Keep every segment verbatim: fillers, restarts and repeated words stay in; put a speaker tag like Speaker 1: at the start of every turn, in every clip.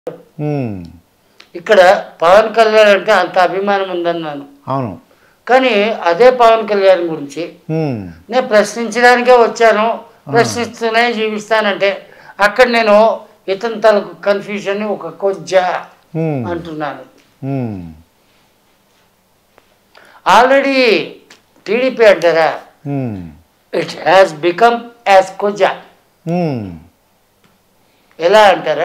Speaker 1: ఇక్కడ పవన్ కళ్యాణ్ అంటే అంత అభిమానం ఉందన్నాను.
Speaker 2: అవును.
Speaker 1: కానీ అదే పవన్ కళ్యాణ్ గురించి నేను ప్రశ్నించడానికే వచ్చాను, ప్రశ్నిస్తూనే జీవిస్తానంటే అక్కడ నేను ఇతని తలకు కన్ఫ్యూజన్ ఒక కొజ్జా అంటున్నాను. ఆల్రెడీ టీడీపీ అంటారా, ఇట్ హ్యాస్ బికమ్ యాజ్ కొజ్జా. ఎలా అంటారా,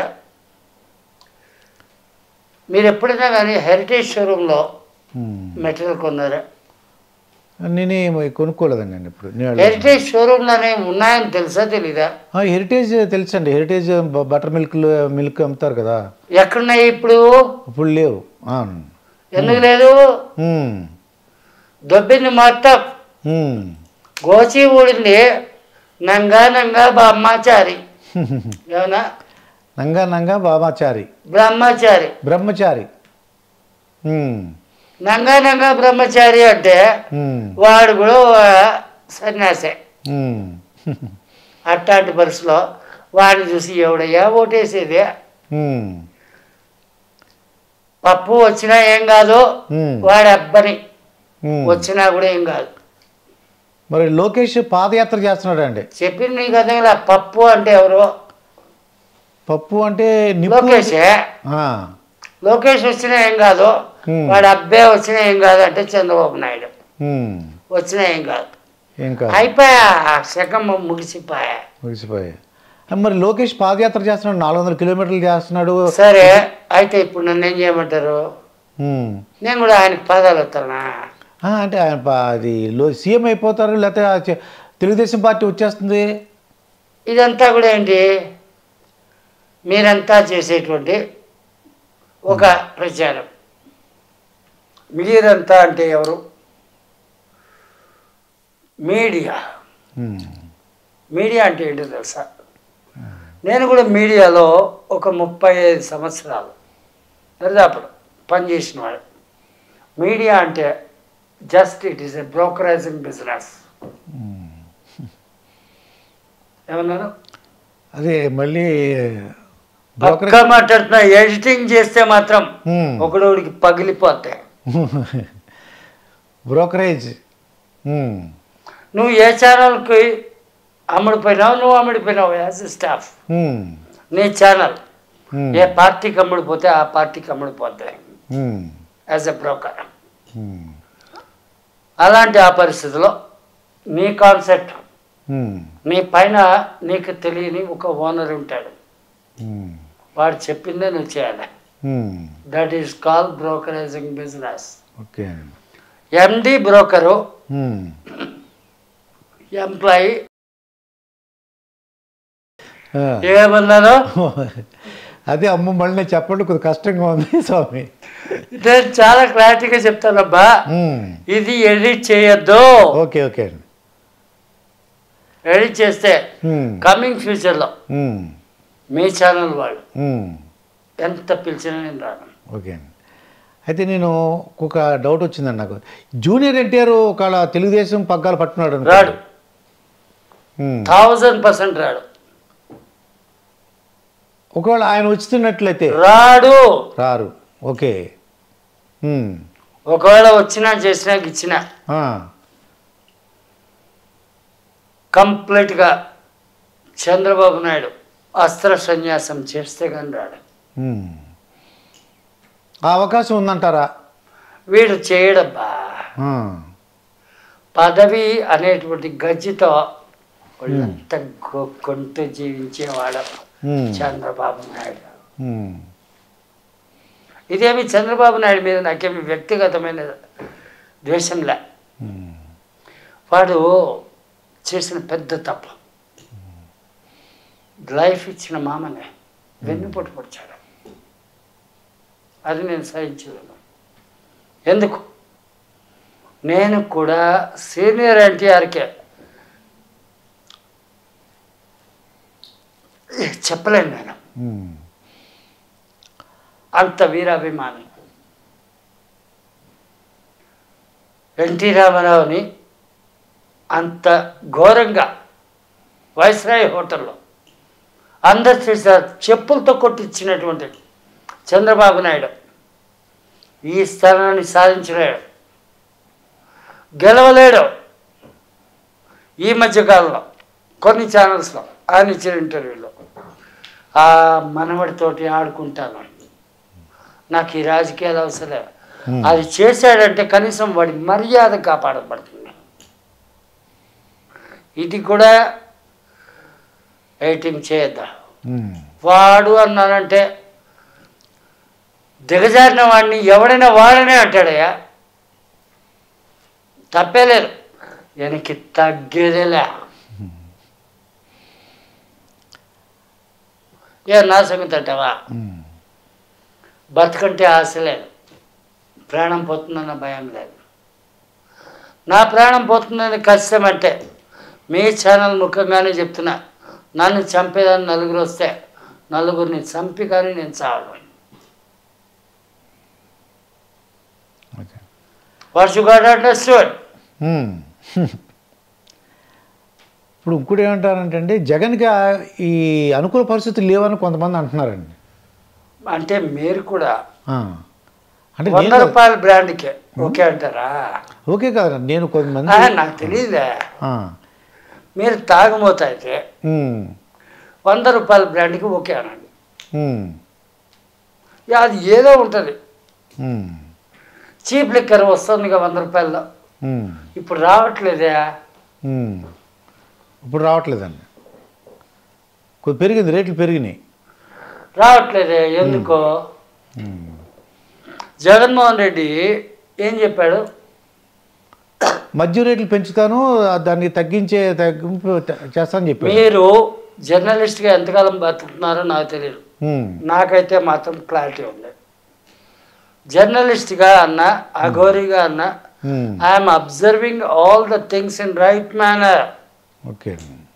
Speaker 1: మీరు ఎప్పుడైనా కానీ హెరిటేజ్ షోరూంలో మెటీరియల్ కొన్నారా?
Speaker 2: నేనే కొనుక్కోలేదండి నేను ఇప్పుడు.
Speaker 1: హెరిటేజ్ షోరూంలోనే ఉన్నాయని తెలుసా తెలీదా?
Speaker 2: హెరిటేజ్ తెలుసండి, హెరిటేజ్ బటర్ మిల్క్ మిల్క్ అమ్ముతారు కదా.
Speaker 1: ఎక్కడున్నాయి ఇప్పుడు?
Speaker 2: ఇప్పుడు లేవు.
Speaker 1: ఎందుకు లేదు? దొబ్బింది మొత్తం, గోచి ఊడింది. నంగా నంగా బ్రహ్మచారి, ఏమన్నా
Speaker 2: నంగా నంగా బామాచారి
Speaker 1: బ్రహ్మచారి
Speaker 2: బ్రహ్మచారి
Speaker 1: నంగా నంగా బ్రహ్మచారి అంటే వాడు కూడా సన్యాసే. అట్లాంటి పరిస్థితిలో వాడిని చూసి ఎవడయ్యా ఓటేసేది? పప్పు వచ్చినా ఏం కాదు, వాడి అబ్బని వచ్చినా కూడా ఏం కాదు.
Speaker 2: మరి లోకేష్ పాదయాత్ర చేస్తున్నాడు అండి.
Speaker 1: చెప్పింది నీకు అదే. పప్పు అంటే ఎవరు?
Speaker 2: పప్పు అంటే
Speaker 1: లోకేషే. లోకేష్ వచ్చినా ఏం కాదు, వాడు అబ్బే వచ్చినా ఏం కాదు అంటే చంద్రబాబు నాయుడు వచ్చినా ఏం కాదు. అయిపోయా, శకం ముగిసిపోయా
Speaker 2: ముగిసిపోయా మరి లోకేష్ పాదయాత్ర చేస్తున్నాడు, నాలుగు వందల కిలోమీటర్లు చేస్తున్నాడు.
Speaker 1: సరే, అయితే ఇప్పుడు నన్ను ఏం చేయమంటారు? నేను కూడా ఆయనకి పాదాలు వస్తానా?
Speaker 2: అంటే ఆయన అది సీఎం అయిపోతారు, లేకపోతే తెలుగుదేశం పార్టీ వచ్చేస్తుంది.
Speaker 1: ఇదంతా కూడా ఏంటి, మీరంతా చేసేటువంటి ఒక ప్రచారం. మీరంతా అంటే ఎవరు? మీడియా. మీడియా అంటే ఏంటో తెలుసా? నేను కూడా మీడియాలో ఒక ముప్పై ఐదు సంవత్సరాలు దరిదాపుడు పనిచేసిన వాడు. మీడియా అంటే just it is a brokerizing business. ఏమన్నాను?
Speaker 2: అదే మళ్ళీ
Speaker 1: ఒక్క మాట్లాడుతున్నా, ఎడిటింగ్ చేస్తే మాత్రం ఒకడోడికి పగిలిపోతాయి.
Speaker 2: బ్రోకరేజ్.
Speaker 1: నువ్వు ఏ ఛానల్కి అమ్ముడిపోయినావు, నువ్వు అమ్ముడిపోయినావు యాజ్ ఎ స్టాఫ్. నీ ఛానల్ ఏ పార్టీకి అమ్ముడిపోతే ఆ పార్టీకి అమ్ముడిపోతాయి యాజ్ ఎ బ్రోకర్. అలాంటి ఆ పరిస్థితిలో నీ కాన్సెప్ట్, నీ పైన నీకు తెలియని ఒక ఓనర్ ఉంటాడు, వాడు చెప్పిందే నువ్వు చేయాలి. That is call brokerizing business. MD broker, employee ఏమన్నారో
Speaker 2: అదే. అమ్మ మళ్ళీ చెప్పండి, కొద్ది కష్టంగా ఉంది స్వామి.
Speaker 1: నేను చాలా క్లారిటీగా చెప్తానబ్బా, ఇది ఎడిట్ చేయొద్దు.
Speaker 2: ఓకే ఓకే అండి.
Speaker 1: ఎడిట్ చేస్తే కమింగ్ ఫ్యూచర్లో మీ ఛానల్ వాళ్ళు ఎంత పిలిచినా నేను రాను.
Speaker 2: ఓకే అండి. అయితే నేను ఒక డౌట్ వచ్చిందండి నాకు. జూనియర్ ఎన్టీఆర్ ఒకవేళ తెలుగుదేశం పగ్గాలు పట్టుకున్నాడు.
Speaker 1: రాడు, థౌజండ్ పర్సెంట్ రాడు.
Speaker 2: ఒకవేళ ఆయన వచ్చినట్లయితే
Speaker 1: రాడు,
Speaker 2: రారు. ఓకే.
Speaker 1: ఒకవేళ వచ్చినా చేసినా ఇచ్చినా కంప్లీట్గా చంద్రబాబు నాయుడు అస్త్ర సన్యాసం చేస్తే కానీ రాడు.
Speaker 2: ఆ అవకాశం ఉందంటారా?
Speaker 1: వీడు చేయడబ్బా. పదవి అనేటువంటి గజ్జితో వాళ్ళంతా గొక్కుంటూ జీవించేవాడు చంద్రబాబు నాయుడు. ఇదేమి చంద్రబాబు నాయుడు మీద నాకేమి వ్యక్తిగతమైన ద్వేషంలే. వాడు చేసిన పెద్ద తప్పు, లైఫ్ ఇచ్చిన మామనే వెన్నుపోటు పొడిచాడు. అది నేను సహించలేను. ఎందుకు? నేను కూడా సీనియర్ ఎన్టీఆర్కే చెప్పలేను నేను, అంత వీరాభిమాని. ఎన్టీ రామారావుని అంత ఘోరంగా వైస్రాయ్ హోటల్లో అందరు చేశారు చెప్పులతో కొట్టించినటువంటి చంద్రబాబు నాయుడు ఈ స్థానాన్ని సాధించలేడు, గెలవలేడు. ఈ మధ్యకాలంలో కొన్ని ఛానల్స్లో ఆయన ఇచ్చిన ఇంటర్వ్యూలో ఆ మనవడితోటి ఆడుకుంటాను, నాకు ఈ రాజకీయాలు అవసరం, అది చేశాడంటే కనీసం వాడి మర్యాద కాపాడబడుతుంది. ఇది కూడా ఎయిటింగ్ చేయొద్దా? వాడు అన్నానంటే దిగజారిన వాడిని ఎవడైనా వాడనే అంటాడయ్యా, తప్పేలేదు, వెనక్కి తగ్గేదేలే. ఏ నా సంగతి అంటావా? బతుకంటే ఆశ లేదు, ప్రాణం పోతుందన్న భయం లేదు. నా ప్రాణం పోతుందని కష్టం అంటే మీ ఛానల్ ముఖ్యంగానే చెప్తున్నా, నన్ను చంపేదాన్ని నలుగురు వస్తే నలుగురిని చంపి కానీ నేను చావను. What you got understood.
Speaker 2: ఇప్పుడు ఇంకోటి ఏమంటారంటే జగన్కి ఈ అనుకూల పరిస్థితులు లేవని కొంతమంది అంటున్నారండి.
Speaker 1: అంటే మీరు కూడా
Speaker 2: అంటే
Speaker 1: వంద రూపాయల బ్రాండ్కే ఓకే అంటారా?
Speaker 2: ఓకే కాదు, నేను కొంతమంది
Speaker 1: నాకు తెలియదే. మీరు తాగుమోత అయితే వంద రూపాయల బ్రాండ్కి ఓకే అనండి, అది ఏదో ఉంటుంది. చీప్ లిక్కర్ వస్తుంది ఇక వంద రూపాయల్లో, ఇప్పుడు రావట్లేదే.
Speaker 2: ఇప్పుడు రావట్లేదండి, కొద్ది పెరిగింది, రేట్లు పెరిగినాయి,
Speaker 1: రావట్లేదే. ఎందుకో జగన్మోహన్ రెడ్డి ఏం చెప్పాడు?
Speaker 2: మద్యం రేట్లు పెంచుతాను, దాన్ని తగ్గించే తగ్గింపు చేస్తానని చెప్పాడు.
Speaker 1: మీరు జర్నలిస్ట్గా ఎంతకాలం బతుకుతున్నారో నాకు తెలియదు, నాకైతే మాత్రం క్లారిటీ ఉంది. జర్నలిస్ట్గా అన్న, అఘోరీగా అన్న, I'm observing all the things in right manner.
Speaker 2: Okay,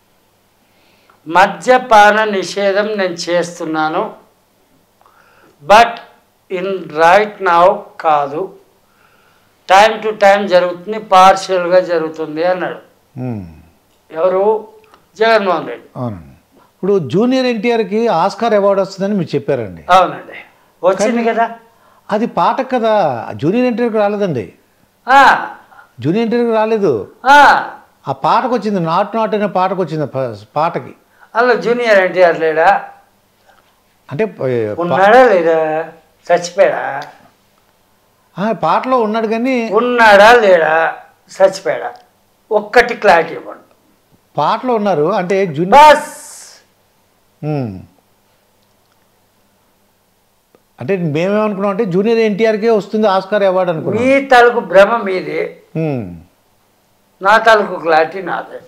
Speaker 1: మద్యపాన నిషేధం నేను చేస్తున్నాను, బట్ ఇన్ రైట్ నౌ కాదు, టైం టు టైం జరుగుతుంది, పార్షియల్గా జరుగుతుంది అన్నాడు. ఎవరు? జగన్మోహన్ రెడ్డి.
Speaker 2: అవునండి. ఇప్పుడు జూనియర్ ఎన్టీఆర్కి ఆస్కార్ అవార్డు వస్తుందని మీరు చెప్పారండి.
Speaker 1: అవునండి, వచ్చింది కదా.
Speaker 2: అది పాటకు కదా, జూనియర్ ఎన్టీఆర్కి రాలేదండి. జూనియర్ ఎన్టీఆర్కి రాలేదు, ఆ పాటకు వచ్చింది. నాట్ నాట్ అనే పాటకు వచ్చింది, పాటకి.
Speaker 1: అలా జూనియర్ ఎన్టీఆర్ లేడా?
Speaker 2: అంటే
Speaker 1: ఉన్నాడా లేదా? చచ్చిపోయాడా?
Speaker 2: పాటలో ఉన్నాడు కానీ
Speaker 1: ఉన్నాడా లేడా? చచ్చిపోయాడా? ఒక్కటి క్లారిటీ ఇవ్వండి.
Speaker 2: పాటలో ఉన్నారు అంటే జూనియర్, అంటే మేమేమనుకున్నాం అంటే జూనియర్ ఎన్టీఆర్కే వస్తుంది ఆస్కార్ అవార్డు అనుకున్నాం.
Speaker 1: మీ తాలూకు భ్రమ మీది, నా తాలూకు క్లారిటీ నాదే.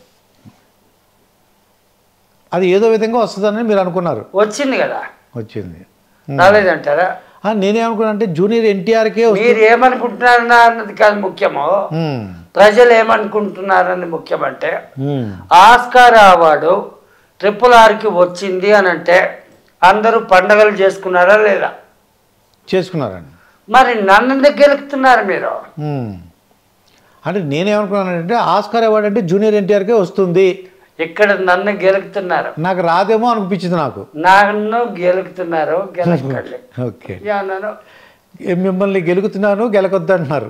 Speaker 2: అది ఏదో విధంగా వస్తుందని మీరు అనుకున్నారు,
Speaker 1: వచ్చింది కదా.
Speaker 2: వచ్చింది,
Speaker 1: రాలేదంటారా?
Speaker 2: నేనేమనుకున్నా అంటే జూనియర్ ఎన్టీఆర్కే.
Speaker 1: మీరు ఏమనుకుంటున్నారు అన్నది కాదు ముఖ్యమో, ప్రజలు ఏమనుకుంటున్నారన్నది ముఖ్యమంటే ఆస్కార్ అవార్డు ట్రిపుల్ ఆర్కి వచ్చింది అని అంటే అందరూ పండగలు చేసుకున్నారా లేదా?
Speaker 2: చేసుకున్నారండి.
Speaker 1: మరి నన్ను గెలుపుతున్నారు మీరు.
Speaker 2: అంటే నేనేమనుకున్నానంటే ఆస్కార్ అవార్డు అంటే జూనియర్ ఎన్టీఆర్కే వస్తుంది,
Speaker 1: ఇక్కడ నన్ను గెలుపుతున్నారు.
Speaker 2: నాకు రాదేమో అనిపించింది. నాకు
Speaker 1: నన్ను గెలుపుతున్నారు, గెలకండి.
Speaker 2: ఓకే, మిమ్మల్ని గెలుగుతున్నాను, గెలకొద్దు అంటున్నారు.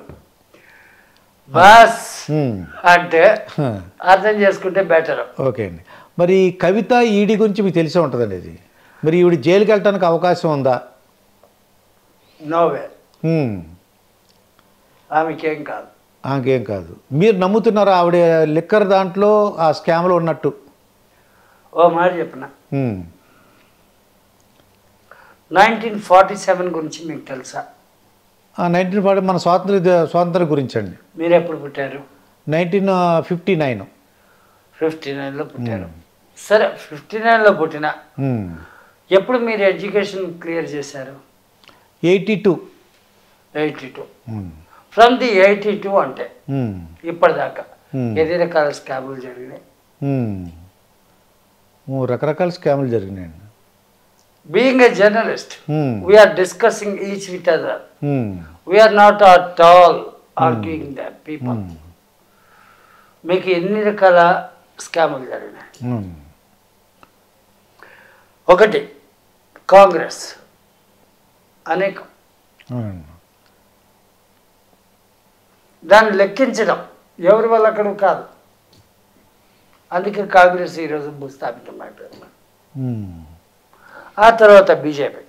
Speaker 1: బస్ అంటే అర్థం చేసుకుంటే బెటర్.
Speaker 2: ఓకే అండి. మరి కవిత ఈడీ గురించి మీకు తెలిసే ఉంటుందండి. ఇది మరి ఈవిడ జైలుకి వెళ్ళటానికి అవకాశం ఉందా?
Speaker 1: నోవే, ఆమెకేం కాదు.
Speaker 2: ఆమెకేం కాదు. మీరు నమ్ముతున్నారా ఆవిడ లిక్కర్ దాంట్లో ఆ స్కామ్లో ఉన్నట్టు?
Speaker 1: ఓ మాట చెప్పిన, నైన్టీన్ ఫార్టీ సెవెన్ గురించి మీకు తెలుసా?
Speaker 2: నైన్టీన్ ఫార్టీ మన స్వాతంత్ర స్వాతంత్రం గురించి అండి.
Speaker 1: మీరు ఎప్పుడు పుట్టారు?
Speaker 2: నైన్టీన్ ఫిఫ్టీ నైన్
Speaker 1: ఫిఫ్టీ నైన్లో పుట్టారు. సరే, ఫిఫ్టీ నైన్లో పుట్టిన ఎప్పుడు మీరు ఎడ్యుకేషన్ క్లియర్ చేశారు?
Speaker 2: Eighty two
Speaker 1: eighty two from the eighty two అంటే ఇప్పటిదాకా ఎన్ని రకాల స్కాములు జరిగినాయి?
Speaker 2: రకరకాల స్కాములు జరిగినాయండి.
Speaker 1: Being a journalist, we're discussing each with other, we're not at all arguing the people. మీకు ఎన్ని రకాల స్కాములు జరిగినాయి? ఒకటి, కాంగ్రెస్ అనేకం. దాన్ని లెక్కించడం ఎవరి వల్ల అక్కడ కాదు. అందుకే కాంగ్రెస్ ఈరోజు భూస్థాపితమైపోయింది. ఆ తర్వాత బీజేపీ.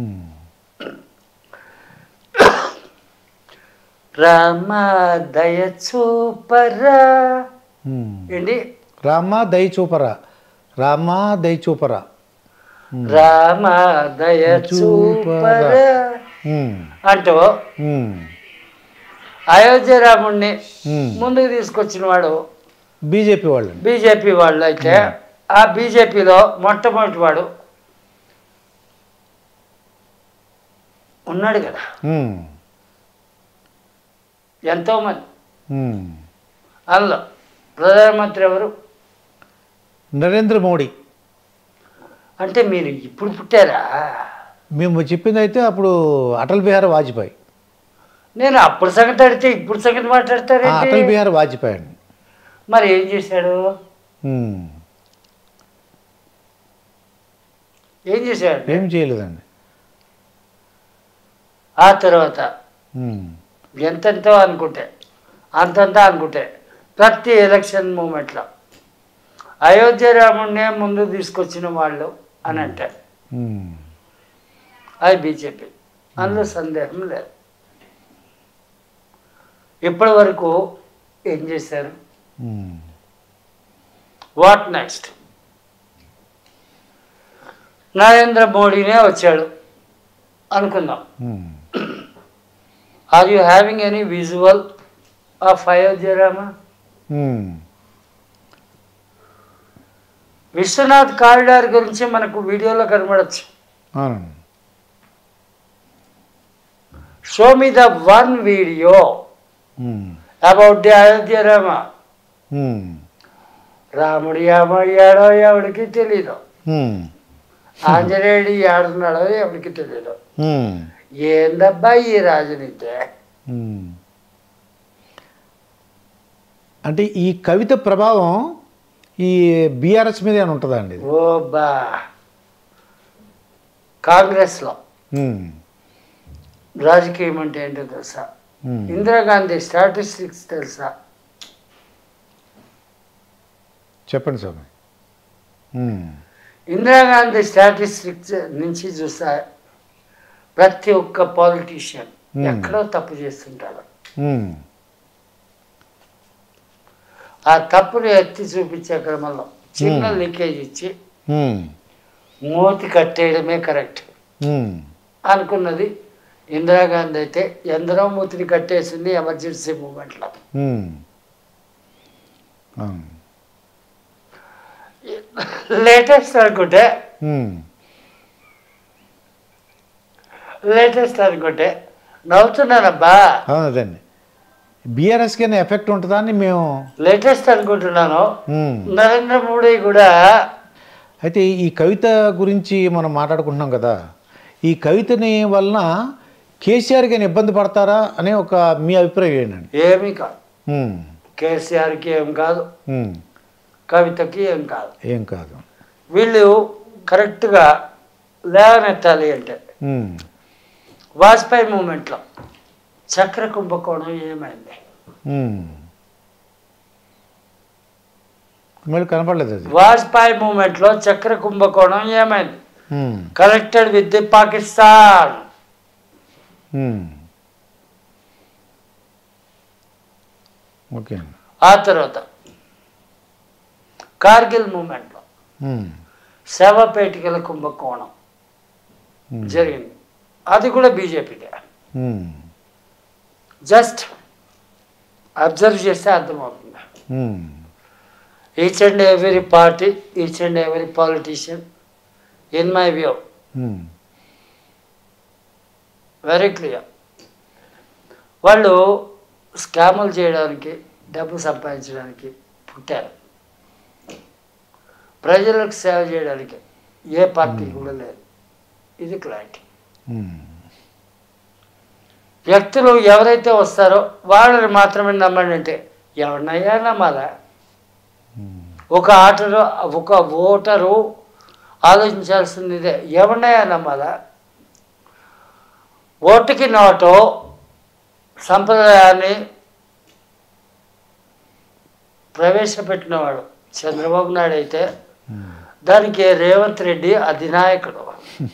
Speaker 1: రామ దయ చూపరా ఏంటి?
Speaker 2: రామ దయ చూపరా, రామ దయ చూపరా,
Speaker 1: రామ దయ చూపరా అంటూ అయోధ్య రాముడిని ముందుకు తీసుకొచ్చిన వాడు
Speaker 2: బీజేపీ వాళ్ళు.
Speaker 1: బీజేపీ వాళ్ళు అయితే ఆ బీజేపీలో మొట్టమొదటి వాడు ఉన్నాడు కదా ఎంతోమంది. అందులో ప్రధానమంత్రి ఎవరు?
Speaker 2: నరేంద్ర మోడీ.
Speaker 1: అంటే మీరు ఇప్పుడు పుట్టారా?
Speaker 2: మేము చెప్పింది అయితే అప్పుడు అటల్ బిహారీ వాజ్పేయి.
Speaker 1: నేను అప్పుడు సంగతి అడిగితే ఇప్పుడు సంగతి మాట్లాడతారు.
Speaker 2: అటల్ బిహారీ వాజ్పేయి అండి.
Speaker 1: మరి ఏం చేశాడు? ఏం చేశాడు?
Speaker 2: ఏం చేయలేదండి.
Speaker 1: ఆ తర్వాత ఎంతెంతో అనుకుంటే అంతంతా అనుకుంటే ప్రతి ఎలక్షన్ మూమెంట్లో అయోధ్య రాముడినే ముందు తీసుకొచ్చిన వాళ్ళు అని అంటారు. అది బీజేపీ, అందులో సందేహం లేదు. ఇప్పటి వరకు ఏం చేశారు? What next? నరేంద్ర మోడీనే వచ్చాడు అనుకుందాం. Are you having any visual of Ayodhya Rama? Vishwanath corridor గురించి మనకు వీడియోలో కనబడచ్చు. Show me the one video about the Ayodhya Rama. రాముడు ఏమయ్యాడో ఎవరికి తెలీదు, ఆంజనేయుడు ఏడున్నాడో ఎవరికి తెలీదు. ఏందబ్బా ఈ రాజనీతి?
Speaker 2: అంటే ఈ కవిత ప్రభావం ఈ బీఆర్ఎస్ మీద ఏమైనా ఉంటుందా అండి?
Speaker 1: ఓ బా, కాంగ్రెస్లో రాజకీయం అంటే ఏంటో తెలుసా? ఇందిరాగాంధీ స్టాటిస్టిక్స్ తెలుసా?
Speaker 2: చెప్పండి స్వామి.
Speaker 1: ఇందిరాగాంధీ స్టాటిస్టిక్స్ నుంచి చూస్తా ప్రతి ఒక్క పాలిటీషియన్ ఎక్కడో తప్పు చేస్తుంటాడు. ఆ తప్పును ఎత్తి చూపించే క్రమంలో చిన్న లీకేజ్ ఇచ్చి మూతి కట్టేయడమే కరెక్ట్ అనుకున్నది ఇందిరాగాంధీ. అయితే ఎందరో మూతిని కట్టేసింది ఎమర్జెన్సీ మూమెంట్లో. లేటెస్ట్ అనుకుంటే లేటెస్ట్ అనుకుంటే నవ్వుతున్నానబ్బా.
Speaker 2: అవునండి, బీఆర్ఎస్కి ఎఫెక్ట్ ఉంటుందా అని మేము
Speaker 1: లేటెస్ట్ అనుకుంటున్నాను. నరేంద్ర మోడీ కూడా.
Speaker 2: అయితే ఈ కవిత గురించి మనం మాట్లాడుకుంటున్నాం కదా, ఈ కవితని వలన కేసీఆర్కి అయినా ఇబ్బంది పడతారా అనే ఒక మీ అభిప్రాయం ఏంటండి?
Speaker 1: ఏమీ కాదు, కేసీఆర్కి ఏం కాదు, కవితకి ఏం కాదు,
Speaker 2: ఏం కాదు.
Speaker 1: వీళ్ళు కరెక్ట్గా లేవనెత్తాలి అంటే వాజ్పేయి మూమెంట్లో చక్ర కుంభకోణం ఏమైంది?
Speaker 2: మళ్ళీ కనపడలేదు అది.
Speaker 1: వాజ్పేయి మూమెంట్లో చక్ర కుంభకోణం ఏమైంది? Connected with the Pakistan.
Speaker 2: Okay.
Speaker 1: ఆ తర్వాత కార్గిల్ మూమెంట్లో శవపేటికల కుంభకోణం జరిగింది, అది కూడా బీజేపీదే. జస్ట్ అబ్జర్వ్ చేస్తే అర్థమవుతుంది. Each and every party, each and every politician, in my view very clear, వాళ్ళు స్కాములు చేయడానికి, డబ్బు సంపాదించడానికి పుట్టారు. ప్రజలకు సేవ చేయడానికి ఏ పార్టీ కూడా లేదు. ఇది క్లారిటీ. వ్యక్తులు ఎవరైతే వస్తారో వాళ్ళని మాత్రమే నమ్మండి అంటే ఎవరినయ్యా నమ్మాలా? ఒక ఆటరు ఒక ఓటరు ఆలోచించాల్సింది ఇదే, ఎవరినయ్యా నమ్మాలా? ఓటుకి నోటు సంప్రదాయాన్ని ప్రవేశపెట్టినవాడు చంద్రబాబు నాయుడు అయితే దానికి రేవంత్ రెడ్డి అధినాయకుడు.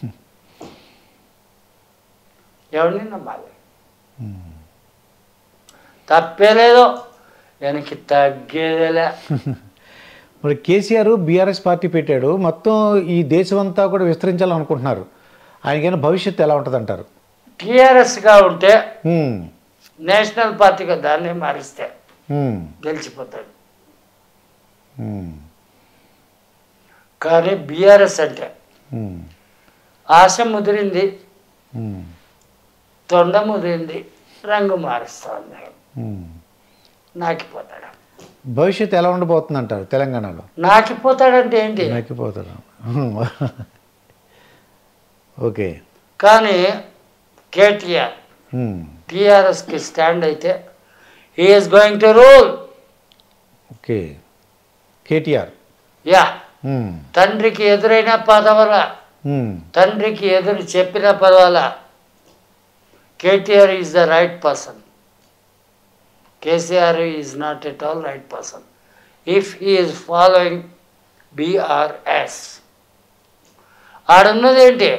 Speaker 1: ఎవరిని నమ్మాలి? తప్పేలేదో వెనక్కి తగ్గేదేలే.
Speaker 2: మరి కేసీఆర్ బీఆర్ఎస్ పార్టీ పెట్టాడు, మొత్తం ఈ దేశం అంతా కూడా విస్తరించాలనుకుంటున్నారు. ఆయనకైనా భవిష్యత్తు ఎలా ఉంటుంది అంటారు?
Speaker 1: టీఆర్ఎస్గా ఉంటే నేషనల్ పార్టీగా దాన్ని మారిస్తే గెలిచిపోతాడు. కానీ బీఆర్ఎస్ అంటే ఆశ ముదిరింది, తొండ ముదిరింది, రంగు మారుస్తుంది, నాకిపోతాడు.
Speaker 2: భవిష్యత్తు ఎలా ఉండబోతుంది అంటారు తెలంగాణలో?
Speaker 1: నాకిపోతాడంటే ఏంటి?
Speaker 2: నాకిపోతాడు. ఓకే.
Speaker 1: కానీ కేటీఆర్ టీఆర్ఎస్కి స్టాండ్ అయితే he is going to rule.
Speaker 2: Okay. KTR
Speaker 1: యా తండ్రికి ఎదురైన పదవల, తండ్రికి ఎదురు చెప్పిన పదవల KTR is the right person. KCR is not at all right person if he is following BRS. ఆడున్నది ఏంటి?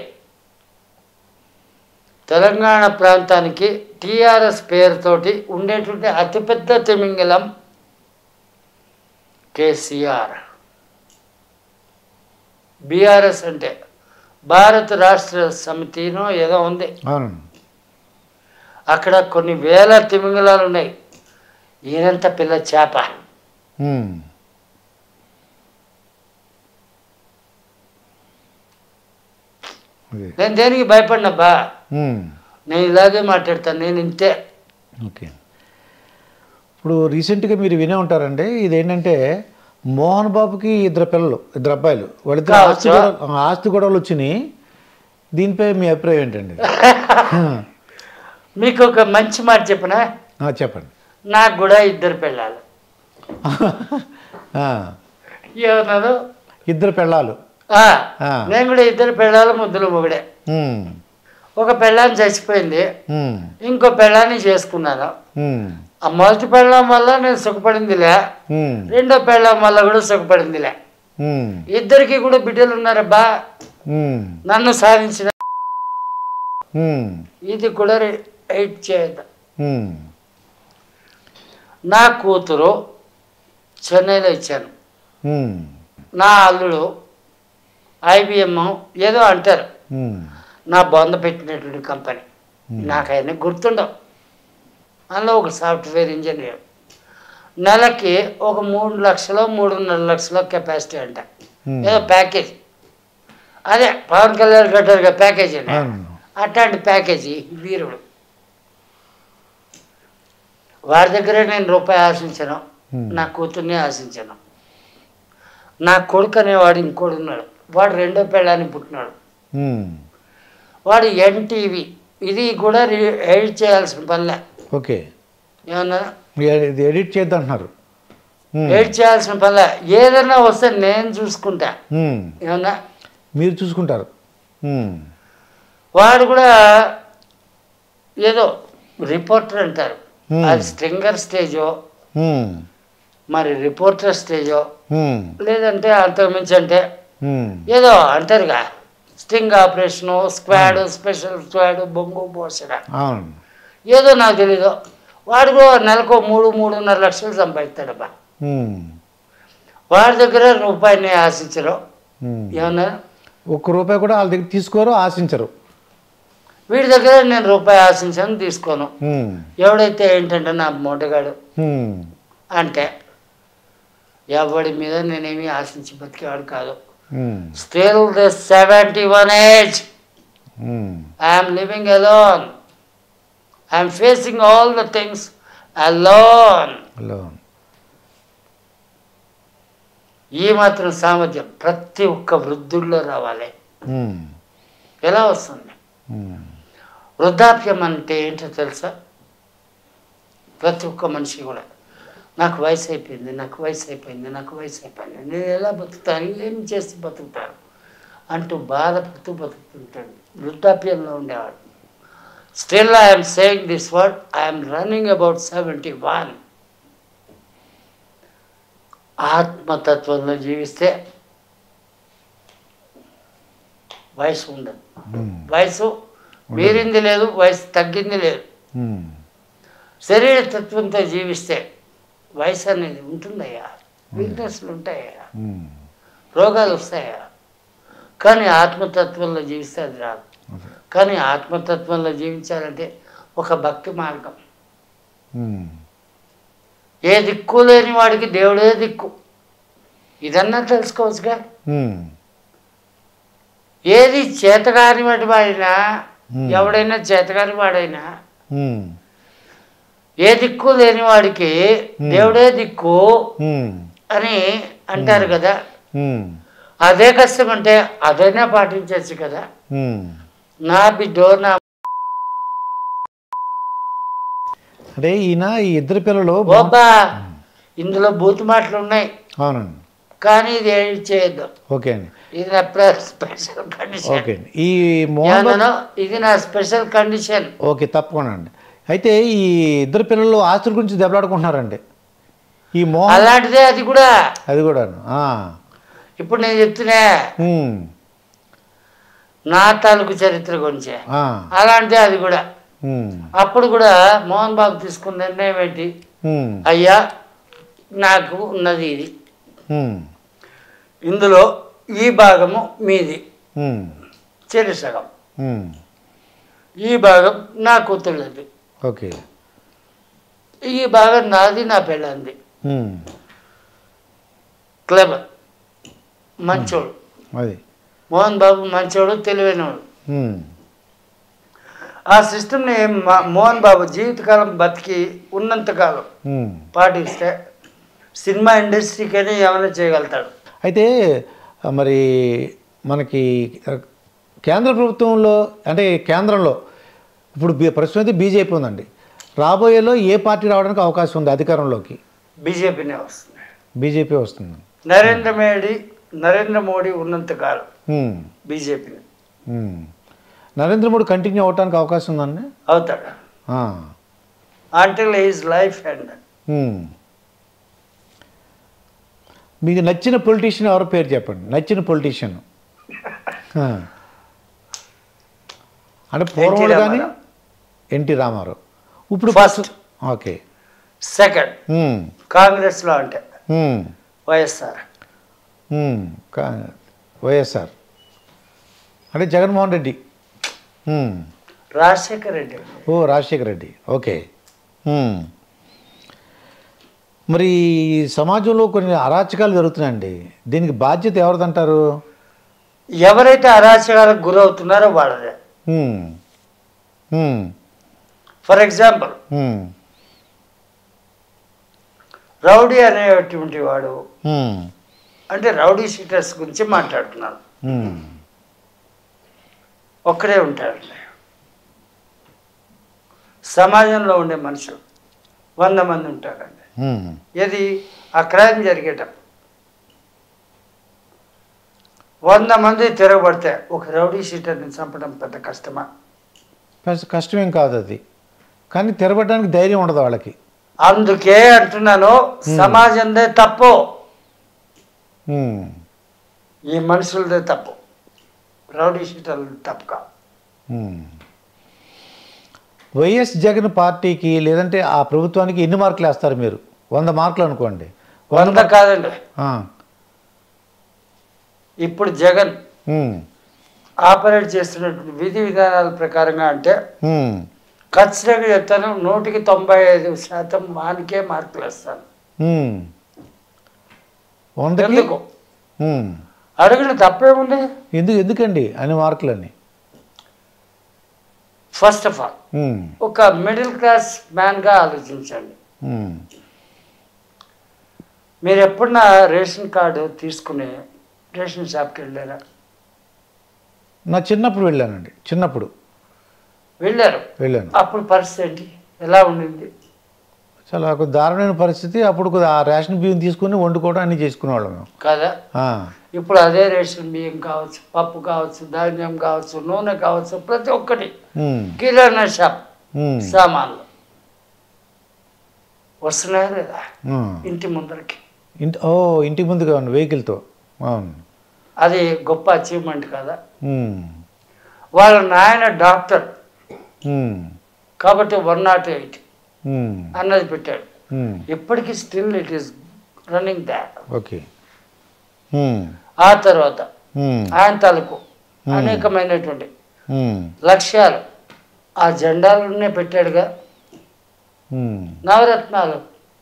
Speaker 1: తెలంగాణ ప్రాంతానికి టీఆర్ఎస్ పేరుతోటి ఉండేటువంటి అతిపెద్ద తిమింగలం కేసీఆర్. బీఆర్ఎస్ అంటే భారత రాష్ట్ర సమితినో ఏదో ఉంది, అక్కడ కొన్ని వేల తిమింగలాలు ఉన్నాయి. ఈయనంత పిల్ల చేప. నేను దేనికి భయపడినబ్బా, నేను ఇలాగే మాట్లాడతాను, నేను ఇంతే.
Speaker 2: ఓకే. ఇప్పుడు రీసెంట్గా మీరు వినే ఉంటారండి, ఇదేంటంటే మోహన్ బాబుకి ఇద్దరు పిల్లలు, ఇద్దరు అబ్బాయిలు, వాళ్ళిద్దరు ఆస్తి ఆస్తి గొడవలు వచ్చినాయి. దీనిపై మీ అభిప్రాయం ఏంటండి?
Speaker 1: మీకు ఒక మంచి మాట చెప్పనా?
Speaker 2: చెప్పండి.
Speaker 1: నాకు కూడా ఇద్దరు పెళ్ళాలు. ఏమన్నారు?
Speaker 2: ఇద్దరు పెళ్ళాలు.
Speaker 1: నేను కూడా ఇద్దరు పెళ్ళాలు, ముద్దులు మొగుడే. ఒక పెళ్ళాన్ని చచ్చిపోయింది, ఇంకో పెళ్ళాన్ని చేసుకున్నాను. ఆ మొదటి పెళ్ళం వల్ల నేను సుఖపడిందిలే, రెండో పెళ్ళం వల్ల కూడా సుఖపడిందిలే. ఇద్దరికి కూడా బిడ్డలు ఉన్నారబ్బా, నన్ను సాధించిన. ఇది కూడా ఎయిట్ చేయదు. నా కూతురు చెన్నైలో ఇచ్చాను, నా అల్లుడు ఐబిఎం ఏదో అంటారు, నా బొంద పెట్టినటువంటి కంపెనీ, నాకు ఆయన గుర్తుండవు. అందులో ఒక సాఫ్ట్వేర్ ఇంజనీర్, నెలకి ఒక మూడు లక్షలు మూడున్నర లక్షల కెపాసిటీ అంట, ఏదో ప్యాకేజ్. అదే పవన్ కళ్యాణ్ కట్టారుగా ప్యాకేజీ అని, అట్లాంటి ప్యాకేజీ వీరుడు. వారి దగ్గరే నేను రూపాయి ఆశించాను, నా కూతుర్ని ఆశించాను. నా కొడుకు అనేవాడు ఇంకోడు ఉన్నాడు, వాడు రెండో పెళ్ళాన్ని పుట్టినాడు. వాడు ఎన్టీవీ, ఇది కూడా ఎడిట్ చేయాల్సిన పనిలే.
Speaker 2: ఓకే.
Speaker 1: ఏమన్నా
Speaker 2: ఎడిట్ చేద్దంటున్నారు?
Speaker 1: ఎడిట్ చేయాల్సిన పనిలే, ఏదైనా వస్తే నేను చూసుకుంటా. ఏమన్నా
Speaker 2: మీరు చూసుకుంటారు?
Speaker 1: వాడు కూడా ఏదో రిపోర్టర్ అంటారు, అది స్ట్రింగర్ స్టేజో మరి రిపోర్టర్ స్టేజో, లేదంటే అంతకుమించి అంటే ఏదో అంటారుగా, sting operation, squad, special squad, బొంగు పోసడ, ఏదో నాకు తెలీదు. వాడు కూడా నెలకు మూడు మూడున్నర లక్షలు సంపాదిస్తాడబ్బా. వాడి దగ్గర రూపాయిని ఆశించరు. ఏమన్నా
Speaker 2: ఒక్క రూపాయి కూడా వాళ్ళ దగ్గర తీసుకోరు, ఆశించరు.
Speaker 1: వీడి దగ్గర నేను రూపాయి ఆశించాను, తీసుకోను. ఎవడైతే ఏంటంటే నా మూటగాడు అంటే ఎవడి మీద నేనేమి ఆశించి బతికేవాడు కాదు. Still this seventy one age I'm living alone, I'm facing all the things alone. ఈ మాత్రం సామర్థ్యం ప్రతి ఒక్క వృద్ధుల్లో రావాలి. ఎలా వస్తుంది? వృద్ధాప్యం అంటే ఏంటో తెలుసా? ప్రతి ఒక్క మనిషి కూడా నాకు వయసు అయిపోయింది, నాకు వయసు అయిపోయింది, నాకు వయసు అయిపోయింది, నేను ఎలా బతుకుతాను, ఏం చేసి బతుకుతాను అంటూ బాధపడుతూ బతుకుతుంటాడు వృద్ధాప్యంలో ఉండేవాడు. Still I am saying this word, I am running about seventy-one. ఆత్మతత్వంలో జీవిస్తే వయసు ఉండదు. వయసు మీరింది లేదు, వయసు తగ్గింది లేదు. శరీర తత్వంతో జీవిస్తే వయసు అనేది ఉంటుందయ్యా, వీక్నెస్లు ఉంటాయా, రోగాలు వస్తాయా. కానీ ఆత్మతత్వంలో జీవిస్తే అది రాదు. కానీ ఆత్మతత్వంలో జీవించాలంటే ఒక భక్తి మార్గం. ఏ దిక్కు లేని వాడికి దేవుడే దిక్కు, ఇదన్నా తెలుసుకోవచ్చుగా. ఏది చేతగాని వాడి వాడినా, ఎవడైనా చేతగాని వాడైనా, ఏ దిక్కు లేని వాడికి దేవుడే దిక్కు అని అంటారు కదా. అదే కష్టం అంటే అదైనా పాటించచ్చు కదా. నా బిడ్డో నా
Speaker 2: అంటే ఈయన ఈ ఇద్దరు పిల్లలు
Speaker 1: బాబా ఇందులో బూతు మాటలు ఉన్నాయి.
Speaker 2: అవునండి.
Speaker 1: కానీ ఇది ఏం చేయొద్దు.
Speaker 2: ఓకే అండి.
Speaker 1: ఇది నా స్పెషల్ కండిషన్.
Speaker 2: ఓకే అండి. ఈ మోహన్
Speaker 1: ఇది నా స్పెషల్ కండిషన్.
Speaker 2: ఓకే, తప్పకుండా అండి. అయితే ఈ ఇద్దరు పిల్లలు ఆస్తుల గురించి దెబ్బలాడుకుంటున్నారండి. ఈ మోహన్
Speaker 1: అలాంటిదే అది కూడా.
Speaker 2: అది కూడా
Speaker 1: ఇప్పుడు నేను చెప్తున్నా నా తాలూకు చరిత్ర గురించి. అలాంటిదే అది కూడా. అప్పుడు కూడా మోహన్ బాబు తీసుకున్న నిర్ణయం ఏంటి, అయ్యా నాకు ఉన్నది ఇది, ఇందులో ఈ భాగము మీది, చెరి సగం, ఈ భాగం నా కూతుళ్ళది,
Speaker 2: ఓకే,
Speaker 1: ఈ భాగం నాది, నా పెళ్ళంది. క్లెవర్, మంచోడు.
Speaker 2: అది
Speaker 1: మోహన్ బాబు మంచోడు, తెలివైనవాడు. ఆ సిస్టమ్ని మోహన్ బాబు జీవితకాలం బతికి ఉన్నంతకాలం పాటిస్తే సినిమా ఇండస్ట్రీకైనా ఏమైనా చేయగలుగుతాడు.
Speaker 2: అయితే మరి మనకి కేంద్ర ప్రభుత్వంలో అంటే కేంద్రంలో ఇప్పుడు ప్రస్తుతం అయితే బీజేపీ ఉందండి. రాబోయేలో ఏ పార్టీ రావడానికి అవకాశం ఉంది అధికారంలోకి?
Speaker 1: బీజేపీనే వస్తుంది.
Speaker 2: బీజేపీ వస్తుంది.
Speaker 1: నరేంద్ర మోడీ నరేంద్ర మోడీ ఉన్నంతకాలం బీజేపీని.
Speaker 2: నరేంద్ర మోడీ కంటిన్యూ అవడానికి అవకాశం ఉందండి?
Speaker 1: అవుతాడు. Until his life end.
Speaker 2: మీకు నచ్చిన పొలిటీషియన్ ఎవరో పేరు చెప్పండి. నచ్చిన పొలిటీషియన్ అంటే పూర్వం కానీ ఎన్టీ రామారావు. ఇప్పుడు
Speaker 1: ఫస్ట్.
Speaker 2: ఓకే.
Speaker 1: సెకండ్ కాంగ్రెస్లో అంటే వైఎస్ఆర్.
Speaker 2: వైఎస్ఆర్ అంటే జగన్మోహన్ రెడ్డి.
Speaker 1: రాజశేఖర్ రెడ్డి.
Speaker 2: ఓ రాజశేఖర్ రెడ్డి. ఓకే. మరి సమాజంలో కొన్ని అరాచకాలు జరుగుతున్నాయండి. దీనికి బాధ్యత ఎవరిదంటారు?
Speaker 1: ఎవరైతే అరాచకాలకు గురవుతున్నారో వాళ్ళదే. ఫర్ ఎగ్జాంపుల్ రౌడీ అనేటువంటి వాడు, అంటే రౌడీ షీటర్స్ గురించి మాట్లాడుతున్నాను. ఒక్కడే ఉంటాడండి. సమాజంలో ఉండే మనుషులు వంద మంది ఉంటారండి. ఏది ఆ క్రైమ్ జరిగేటప్పుడు వంద మంది తిరగబడితే ఒక రౌడీ షీటర్ని చంపడం పెద్ద కష్టమా?
Speaker 2: కష్టమేం కాదు అది, కానీ తిరగబడడానికి ధైర్యం ఉండదు వాళ్ళకి.
Speaker 1: అందుకే అంటున్నాను, సమాజందే తప్పు, ఈ మనుషులదే తప్పు, రౌడీ షీటర్లు తప్పు కాదు.
Speaker 2: వైఎస్ జగన్ పార్టీకి లేదంటే ఆ ప్రభుత్వానికి ఎన్ని మార్కులు వేస్తారు మీరు? వంద మార్కులు అనుకోండి.
Speaker 1: వంద కాదండి. ఇప్పుడు జగన్ ఆపరేట్ చేస్తున్నటువంటి విధి విధానాల ప్రకారంగా అంటే ఖచ్చితంగా చెప్తాను, నూటికి తొంభై ఐదు శాతం వానికే మార్కులు వేస్తాను. ఎందుకు అడిగిన తప్పేముంది?
Speaker 2: ఎందుకు ఎందుకండి అన్ని మార్కులని?
Speaker 1: ఫస్ట్ ఆఫ్ ఆల్ ఒక మిడిల్ క్లాస్ మ్యాన్గా ఆలోచించండి. మీరు ఎప్పుడన్నా రేషన్ కార్డు తీసుకుని రేషన్ షాప్కి వెళ్ళారా?
Speaker 2: నా చిన్నప్పుడు వెళ్ళానండి. చిన్నప్పుడు
Speaker 1: వెళ్ళారు.
Speaker 2: వెళ్ళాను.
Speaker 1: అప్పుడు పరిస్థితి ఏంటి, ఎలా ఉండింది?
Speaker 2: చాలా ఒక దారుణమైన పరిస్థితి. అప్పుడు కొద్ది- ఆ రేషన్ బియ్యం తీసుకుని వండుకోవడం అన్నీ చేసుకునేవాళ్ళం మేము.
Speaker 1: కదా.
Speaker 2: ఆ,
Speaker 1: ఇప్పుడు అదే రేషన్ బియ్యం కావచ్చు, పప్పు కావచ్చు, ధాన్యం కావచ్చు, నూనె కావచ్చు, ప్రతి ఒక్కటి
Speaker 2: ఉమ్,
Speaker 1: కిరాణా షాప్
Speaker 2: ఉమ్,
Speaker 1: సామాన్లు వస్తున్నాయి లేదా
Speaker 2: ఉమ్.
Speaker 1: ఇంటి ముందరికి.
Speaker 2: ఇంటి ఓ ఇంటి ముందుగా ఉంది వెహికల్తో. అవును.
Speaker 1: అది గొప్ప అచీవ్మెంట్ కదా.
Speaker 2: ఉమ్,
Speaker 1: వాళ్ళ నాయన డాక్టర్
Speaker 2: ఉమ్,
Speaker 1: కాబట్టి వన్ నాట్ ఎయిట్
Speaker 2: ఉమ్,
Speaker 1: అన్నది పెట్టాడు.
Speaker 2: ఉమ్.
Speaker 1: ఇప్పటికీ still it is running that.
Speaker 2: Okay. Um,
Speaker 1: ఆ తర్వాత
Speaker 2: ఉమ్,
Speaker 1: ఆయన తాలూకు అనేకమైనటువంటి
Speaker 2: ఉమ్,
Speaker 1: లక్ష్యాలు ఆ జెండాలనే పెట్టాడుగా.
Speaker 2: ఉమ్,
Speaker 1: నవరత్నాలు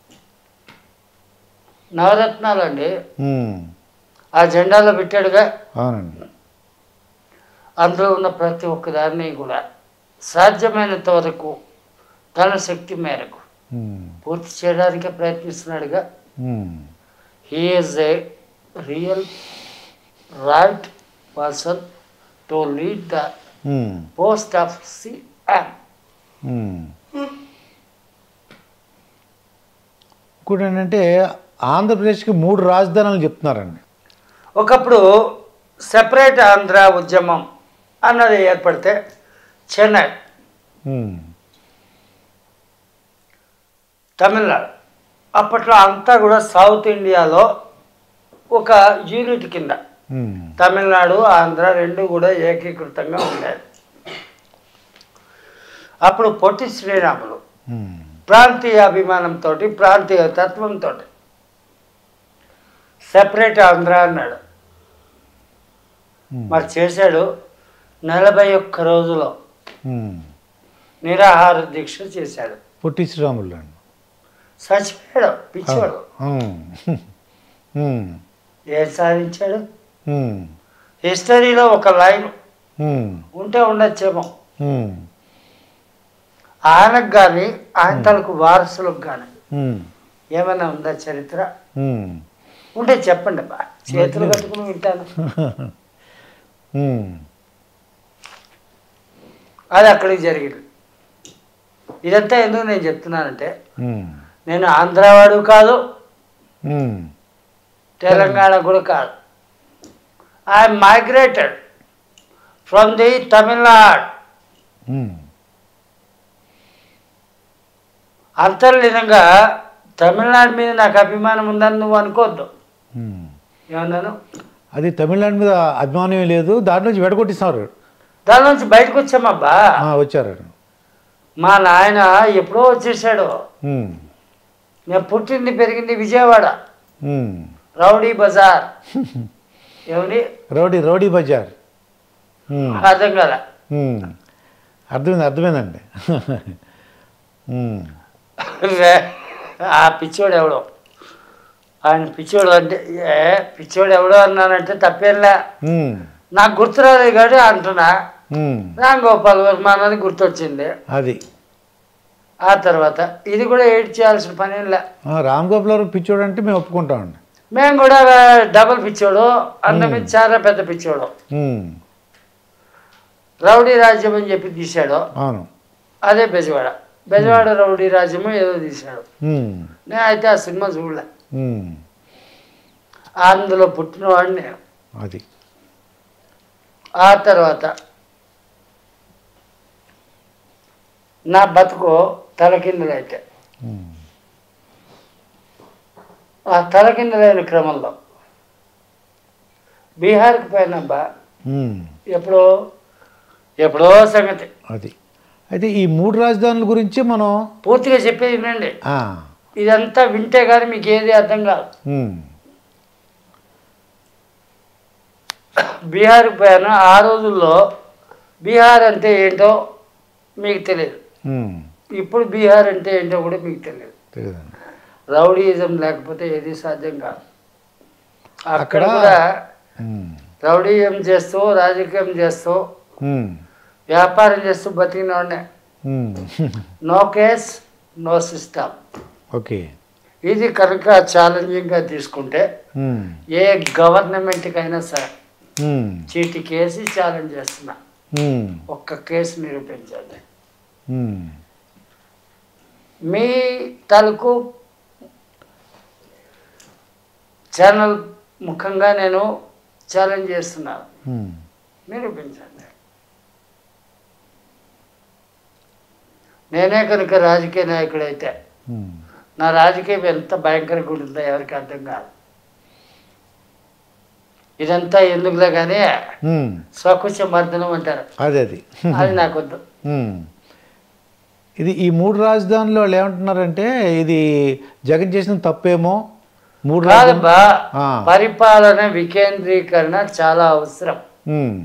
Speaker 1: నవరత్నాలు అండి
Speaker 2: ఉమ్.
Speaker 1: ఆ జెండాలో పెట్టాడుగా.
Speaker 2: అవునండి.
Speaker 1: అందులో ఉన్న ప్రతి ఒక్క దాన్ని కూడా సాధ్యమైనంత వరకు తన శక్తి మేరకు
Speaker 2: ఉమ్,
Speaker 1: పూర్తి చేయడానికే ప్రయత్నిస్తున్నాడుగా.
Speaker 2: Um,
Speaker 1: he is a real right person to lead the
Speaker 2: um,
Speaker 1: post of CM.
Speaker 2: Um. ఇంకోటి ఏంటంటే ఆంధ్రప్రదేశ్కి మూడు రాజధానులు చెప్తున్నారండి.
Speaker 1: ఒకప్పుడు సెపరేట్ ఆంధ్ర ఉద్యమం అన్నది ఏర్పడితే చెన్నై,
Speaker 2: ఉమ్,
Speaker 1: తమిళనాడు అప్పట్లో అంతా కూడా సౌత్ ఇండియాలో ఒక యూనిట్ కింద
Speaker 2: ఉమ్,
Speaker 1: తమిళనాడు ఆంధ్ర రెండు కూడా ఏకీకృతంగా ఉండేది. అప్పుడు పొట్టి శ్రీరాములు
Speaker 2: ఉమ్,
Speaker 1: ప్రాంతీయ అభిమానంతో ప్రాంతీయ తత్వంతో సెపరేట్ ఆంధ్ర అన్నాడు.
Speaker 2: ఉమ్,
Speaker 1: మరి చేశాడు. నలభై ఒక్క రోజులో
Speaker 2: ఉమ్.
Speaker 1: నిరాహార దీక్ష చేశాడు.
Speaker 2: పొట్టి శ్రీరాములు అండి.
Speaker 1: చచ్చిపోయాడు పిచ్చోడు.
Speaker 2: ఉమ్, ఉమ్,
Speaker 1: ఏం సాధించాడు?
Speaker 2: ఉమ్,
Speaker 1: హిస్టరీలో ఒక లైన్
Speaker 2: ఉమ్,
Speaker 1: ఉంటే ఉండొచ్చేమో.
Speaker 2: ఉమ్,
Speaker 1: ఆయనకు కానీ ఆయన తలకు వారసులకు కానీ
Speaker 2: ఉమ్,
Speaker 1: ఏమైనా ఉందా చరిత్ర?
Speaker 2: ఉమ్,
Speaker 1: ఉంటే చెప్పండి బా, చేతులు కట్టుకుని వింటాను.
Speaker 2: ఉమ్,
Speaker 1: అది అక్కడికి జరిగింది. ఇదంతా ఎందుకు నేను చెప్తున్నానంటే,
Speaker 2: ఉమ్,
Speaker 1: నేను ఆంధ్రావాడు కాదు,
Speaker 2: ఉమ్,
Speaker 1: తెలంగాణ కూడా కాదు. I migrated from the Tamil Nadu.
Speaker 2: Um.
Speaker 1: అంతర్లీనంగా తమిళనాడు మీద నాకు అభిమానం ఉందని నువ్వు అనుకోవద్దు.
Speaker 2: ఉమ్.
Speaker 1: ఏమన్నాను?
Speaker 2: అది తమిళనాడు మీద అభిమానం లేదు, దాని నుంచి వెడగొట్టిస్తారు.
Speaker 1: దాని నుంచి బయటకు వచ్చామబ్బా.
Speaker 2: ఆ, వచ్చారు.
Speaker 1: మా నాయన ఎప్పుడో వచ్చేసాడు.
Speaker 2: ఉమ్,
Speaker 1: నేను పుట్టింది పెరిగింది విజయవాడ,
Speaker 2: ఉమ్.
Speaker 1: రౌడీ బజార్. ఏమని
Speaker 2: రౌడీ రౌడీ బజార్. ఉమ్,
Speaker 1: అర్థం కదా.
Speaker 2: ఉమ్. అర్థమైంది అర్థమైందండి. ఉమ్,
Speaker 1: ఆ పిచ్చోడు ఎవడో, ఆయన పిచ్చోడు అంటే ఏ పిచ్చోడు ఎవడో అన్నానంటే తప్పేంలే.
Speaker 2: ఉమ్,
Speaker 1: నాకు గుర్తురాలేదు కాబట్టి అంటున్నా.
Speaker 2: ఉమ్.
Speaker 1: రామ్ గోపాల్ వర్మ అని గుర్తొచ్చింది.
Speaker 2: అది
Speaker 1: ఆ తర్వాత ఇది కూడా ఎయిట్ చేయాల్సిన పని ఏంలే.
Speaker 2: ఆ, రామ్ గోపాల్ గారు పిచ్చోడు అంటే మేము ఒప్పుకుంటామండి.
Speaker 1: మేము కూడా డబల్ పిచ్చోడు, అందమే చాలా పెద్ద పిచ్చోడు.
Speaker 2: ఉమ్,
Speaker 1: రౌడీ రాజ్యం అని చెప్పి తీశాడు.
Speaker 2: అవును.
Speaker 1: అదే బెజవాడ. బెజవాడ రౌడీ రాజ్యము ఏదో తీశాడు.
Speaker 2: ఉమ్,
Speaker 1: నేను అయితే ఆ సినిమా చూడలే.
Speaker 2: ఉమ్.
Speaker 1: అందులో పుట్టినవాడిని నేను.
Speaker 2: అది
Speaker 1: ఆ తర్వాత నా బతుకు తలకిందులైతే
Speaker 2: ఉమ్,
Speaker 1: ఆ తలకిందులైన క్రమంలో బీహార్కి పోయినబ్బా.
Speaker 2: ఉమ్.
Speaker 1: ఎప్పుడో ఎప్పుడో సంగతి.
Speaker 2: అది అయితే ఈ మూడు రాజధానుల గురించి మనం
Speaker 1: పూర్తిగా చెప్పేది వినండి.
Speaker 2: ఆ,
Speaker 1: ఇదంతా వింటే కానీ మీకు ఏది అర్థం కాదు.
Speaker 2: ఉమ్,
Speaker 1: బీహార్కి పోయాను. ఆ రోజుల్లో బీహార్ అంటే ఏంటో మీకు తెలియదు.
Speaker 2: ఉమ్.
Speaker 1: ఇప్పుడు బీహార్ అంటే ఏంటో కూడా మీకు తెలియదు.
Speaker 2: తెలియదండి.
Speaker 1: రౌడీయిజం లేకపోతే ఏది సాధ్యం కాదు. అక్కడ
Speaker 2: అక్కడ
Speaker 1: కూడా
Speaker 2: ఉమ్,
Speaker 1: రౌడీయం చేస్తూ రాజకీయం చేస్తూ
Speaker 2: ఉమ్,
Speaker 1: వ్యాపారం చేస్తూ బతికిన వాడినే.
Speaker 2: Um.
Speaker 1: No case no system.
Speaker 2: Okay.
Speaker 1: ఇది కనుక ఛాలెంజింగ్గా తీసుకుంటే
Speaker 2: ఉమ్,
Speaker 1: ఏ గవర్నమెంట్కైనా సరే
Speaker 2: ఉమ్,
Speaker 1: చీటి కేసి ఛాలెంజ్ చేస్తున్నా.
Speaker 2: ఉమ్,
Speaker 1: ఒక్క కేసు నిరూపించండి.
Speaker 2: ఉమ్.
Speaker 1: మీ తాలూకు ఛానల్ ముఖంగా నేను ఛాలెంజ్ చేస్తున్నాను,
Speaker 2: ఉమ్,
Speaker 1: నిరూపించండి. నేనే కనుక రాజకీయ నాయకుడైతే
Speaker 2: ఉమ్,
Speaker 1: నా రాజకీయం ఎంత భయంకరంగా ఉంటుందో ఎవరికి అర్థం కాదు. ఇదంతా ఎందుకులే కానీ
Speaker 2: ఉమ్,
Speaker 1: స్వకుశ మర్దనం అంటారు,
Speaker 2: అదే అది
Speaker 1: అది నాకు వద్దు.
Speaker 2: ఉమ్. ఇది ఈ మూడు రాజధానులు వాళ్ళు ఏమంటున్నారంటే ఇది జగన్ చేసిన తప్పేమో మూడు రాజధానులు
Speaker 1: కాదబ్బా,
Speaker 2: ఆ.
Speaker 1: పరిపాలన వికేంద్రీకరణ చాలా అవసరం.
Speaker 2: ఉమ్,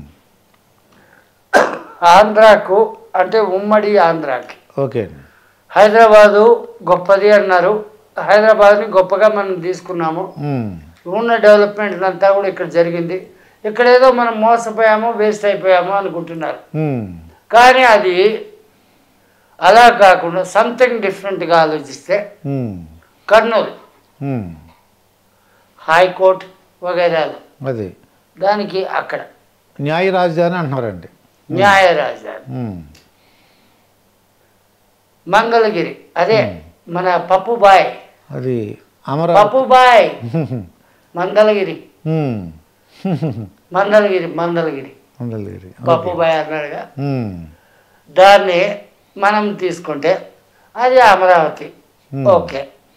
Speaker 1: ఆంధ్రాకు అంటే ఉమ్మడి ఆంధ్రాకి
Speaker 2: ఓకే అండి.
Speaker 1: హైదరాబాదు గొప్పది అన్నారు, హైదరాబాద్ని గొప్పగా మనం తీసుకున్నాము,
Speaker 2: ఉమ్,
Speaker 1: ఉన్న డెవలప్మెంట్ అంతా కూడా ఇక్కడ జరిగింది, ఇక్కడ ఏదో మనం మోసపోయామో వేస్ట్ అయిపోయామో అనుకుంటున్నారు.
Speaker 2: ఉమ్,
Speaker 1: కానీ అది అలా కాకుండా సంథింగ్ డిఫరెంట్గా ఆలోచిస్తే
Speaker 2: ఉమ్,
Speaker 1: కర్నూలు
Speaker 2: ఉమ్,
Speaker 1: హైకోర్టు వగైరాలు
Speaker 2: అదే
Speaker 1: దానికి అక్కడ
Speaker 2: న్యాయ రాజధాని అంటున్నారండి.
Speaker 1: న్యాయ రాజధాని.
Speaker 2: ఉమ్,
Speaker 1: మంగళగిరి అదే మన పప్పుబాయ్
Speaker 2: అది అమరావతి.
Speaker 1: పప్పుబాయ్ మంగళగిరి
Speaker 2: ఉమ్,
Speaker 1: మంగళగిరి మంగళగిరి
Speaker 2: మంగళగిరి.
Speaker 1: పప్పుబాయ్ అన్నాడుగా,
Speaker 2: ఉమ్,
Speaker 1: దాన్ని మనం తీసుకుంటే అది అమరావతి.
Speaker 2: Hmm.
Speaker 1: ఓకే,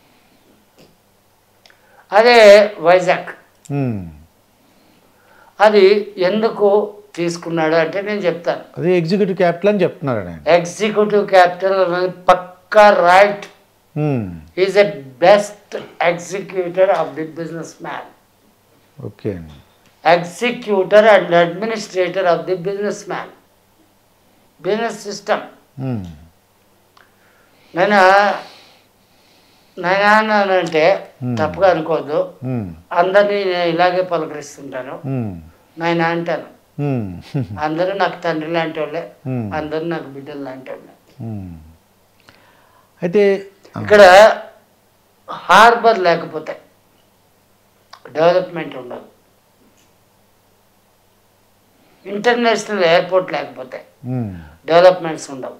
Speaker 1: అదే వైజాగ్
Speaker 2: ఉమ్,
Speaker 1: అది ఎందుకు తీసుకున్నాడు అంటే నేను చెప్తాను.
Speaker 2: అది ఎగ్జిక్యూటివ్ క్యాపిటల్ అని చెప్తున్నారు ఆయన.
Speaker 1: ఎగ్జిక్యూటివ్ క్యాపిటల్ అనేది పక్కా right.
Speaker 2: Um,
Speaker 1: is a best executor of the business man.
Speaker 2: Okay అండి.
Speaker 1: Executor and administrator of the business man, business system.
Speaker 2: Um,
Speaker 1: నేను నాయన అంటే తప్పుగా అనుకోవద్దు,
Speaker 2: ఉమ్,
Speaker 1: అందరినీ నేను ఇలాగే పలకరిస్తుంటాను,
Speaker 2: ఉమ్,
Speaker 1: నాయన అంటాను.
Speaker 2: ఉమ్,
Speaker 1: అందరూ నాకు తండ్రి లాంటి వాళ్ళే,
Speaker 2: ఉమ్,
Speaker 1: అందరూ నాకు బిడ్డలు లాంటి వాళ్ళే.
Speaker 2: ఉమ్. అయితే
Speaker 1: ఇక్కడ హార్బర్ లేకపోతే డెవలప్మెంట్ ఉండదు, ఇంటర్నేషనల్ ఎయిర్పోర్ట్ లేకపోతే
Speaker 2: ఉమ్,
Speaker 1: డెవలప్మెంట్స్ ఉండవు.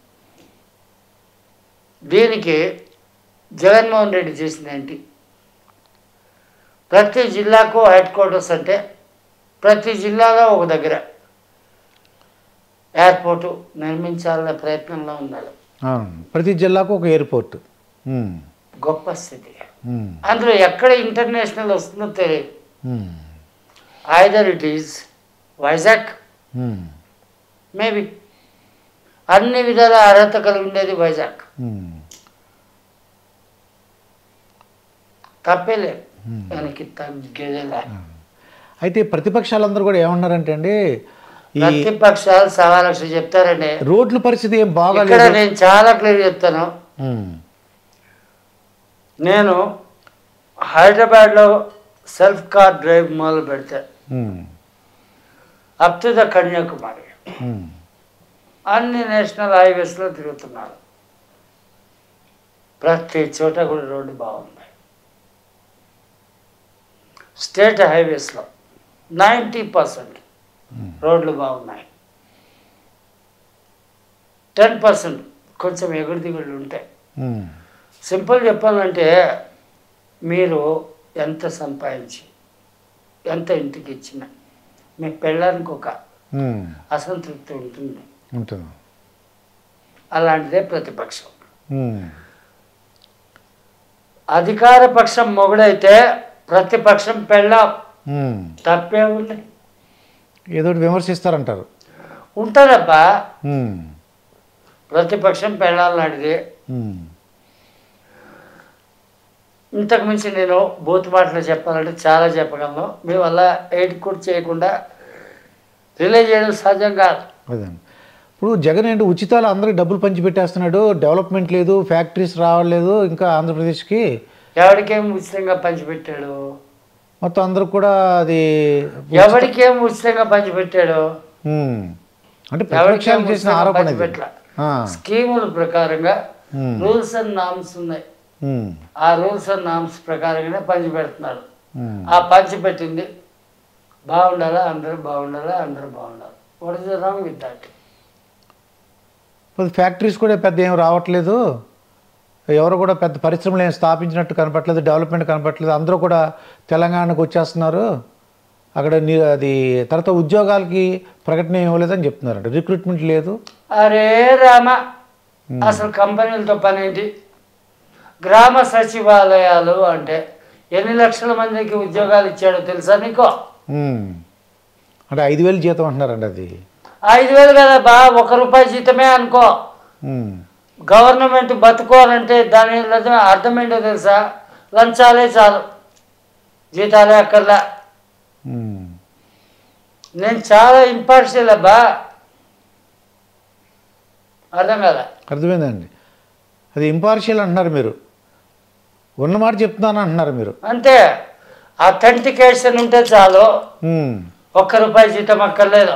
Speaker 1: దీనికి జగన్మోహన్ రెడ్డి చేసింది ఏంటి? ప్రతి జిల్లాకు హెడ్ క్వార్టర్స్ అంటే ప్రతి జిల్లాలో ఒక దగ్గర ఎయిర్పోర్టు నిర్మించాలనే ప్రయత్నంలో ఉన్నారు.
Speaker 2: అవును, ప్రతి జిల్లాకు ఒక ఎయిర్పోర్ట్. ఉమ్,
Speaker 1: గొప్ప స్థితి.
Speaker 2: ఉమ్,
Speaker 1: అందులో ఎక్కడ ఇంటర్నేషనల్ వస్తుందో తెలియదు.
Speaker 2: Um,
Speaker 1: either it is Vizag,
Speaker 2: um,
Speaker 1: maybe అన్ని విధాల అర్హత కలిగి ఉండేది వైజాగ్,
Speaker 2: ఉమ్,
Speaker 1: తప్పేలేదు, దానికి తగ్గేదేలే.
Speaker 2: అయితే ప్రతిపక్షాలందరూ కూడా ఏమన్నారంటే అండి ఈ
Speaker 1: ప్రతిపక్షాలు సవా లక్ష చెప్తారండి.
Speaker 2: రోడ్ల పరిస్థితి ఏం
Speaker 1: ఇక్కడ
Speaker 2: బాగాలేదు.
Speaker 1: నేను చాలా క్లియర్ చెప్తాను.
Speaker 2: ఉమ్,
Speaker 1: నేను హైదరాబాద్లో సెల్ఫ్ కార్ డ్రైవ్ మొదలు పెడితే
Speaker 2: um,
Speaker 1: up to the Kanyakumari
Speaker 2: um,
Speaker 1: అన్ని నేషనల్ హైవేస్లో తిరుగుతున్నారు. ప్రతి చోట కూడా రోడ్డు బాగుంది. స్టేట్ హైవేస్లో నైంటీ పర్సెంట్ రోడ్లు బాగున్నాయి. టెన్ పర్సెంట్ కొంచెం ఎగుడు దిగుళ్ళు ఉంటాయి.
Speaker 2: ఉమ్,
Speaker 1: సింపుల్ చెప్పాలంటే మీరు ఎంత సంపాదించి ఎంత ఇంటికి ఇచ్చినా మీ పెళ్ళానికి ఒక
Speaker 2: ఉమ్,
Speaker 1: అసంతృప్తి ఉంటుంది.
Speaker 2: ఉంటుంది.
Speaker 1: అలాంటిదే ప్రతిపక్షం.
Speaker 2: ఉమ్,
Speaker 1: అధికార పక్షం మొగుడైతే ప్రతిపక్షం పెళ్ళాం,
Speaker 2: ఉమ్,
Speaker 1: తప్పే ఉంది.
Speaker 2: ఏదో ఒకటి విమర్శిస్తారంటారు.
Speaker 1: ఉంటుందబ్బా,
Speaker 2: ఉమ్,
Speaker 1: ప్రతిపక్షం పెళ్ళాలన్నది.
Speaker 2: ఉమ్,
Speaker 1: ఇంతకు మించి నేను బూత్ మాటలు చెప్పాలంటే చాలా చెప్పగలను. మీ వల్ల ఎయిట్ కూడా చేయకుండా రిలే చేయడం సాధ్యం కాదు.
Speaker 2: అదే ఇప్పుడు జగన్ ఏంటి ఉచితాలు అందరికి డబ్బులు పంచి పెట్టేస్తున్నాడు, డెవలప్మెంట్ లేదు, ఫ్యాక్టరీస్ రావట్లేదు ఇంకా ఆంధ్రప్రదేశ్కి.
Speaker 1: ఎవరికేం ఉచితంగా పంచిపెట్టాడు?
Speaker 2: మొత్తం అందరూ కూడా అది
Speaker 1: ఎవరికేం ఉచితంగా పంచిపెట్టాడు?
Speaker 2: ఉమ్, అంటే ప్రతిపక్షాలు చేసిన ఆరోపణ ఇది.
Speaker 1: పంచిపెట్ల
Speaker 2: ఆ,
Speaker 1: స్కీముల ప్రకారంగా
Speaker 2: ఉమ్,
Speaker 1: రూల్స్ అండ్ నామ్స్ ఉన్నాయి.
Speaker 2: ఉమ్,
Speaker 1: ఆ రూల్స్ అండ్ నామ్స్ ప్రకారంగానే పంచి పెడుతున్నారు.
Speaker 2: ఉమ్,
Speaker 1: ఆ పంచి పెట్టింది బాగుండాలా, అందరూ బాగుండాలా, అందరూ బాగుండాలి. What is the wrong with that?
Speaker 2: Factories కూడా పెద్ద ఏం రావట్లేదు. ఎవరు కూడా పెద్ద పరిశ్రమలు ఏం స్థాపించినట్టు కనపట్లేదు, డెవలప్మెంట్ కనపట్లేదు, అందరూ కూడా తెలంగాణకు వచ్చేస్తున్నారు, అక్కడ నీ అది తర్వాత ఉద్యోగాలకి ప్రకటన ఇవ్వలేదని చెప్తున్నారంట, రిక్రూట్మెంట్ లేదు.
Speaker 1: అరే రామ, అసలు కంపెనీలతో పని ఏంటి? గ్రామ సచివాలయాలు అంటే ఎన్ని లక్షల మందికి ఉద్యోగాలు ఇచ్చాడో తెలుసా నీకు?
Speaker 2: అంటే ఐదు వేలు జీతం అంటున్నారండి. అది
Speaker 1: ఐదు వేలు కదా బా, ఒక రూపాయి జీతమే అనుకో. గవర్నమెంట్ బతుకోవాలంటే దాని అర్థం ఏంటో తెలుసా? లంచాలే చాలు, జీతాలే అక్కర్లా. నేను చాలా ఇంపార్షియల్ అబ్బా, అర్థం కదా?
Speaker 2: అర్థమైందండి. అది ఇంపార్షియల్ అంటున్నారు మీరు, ఉన్నమాట చెప్తున్నాను అంటున్నారు మీరు.
Speaker 1: అంతే, అథెంటికేషన్ ఉంటే చాలు, ఒక్క రూపాయి జీతం అక్కర్లేదు.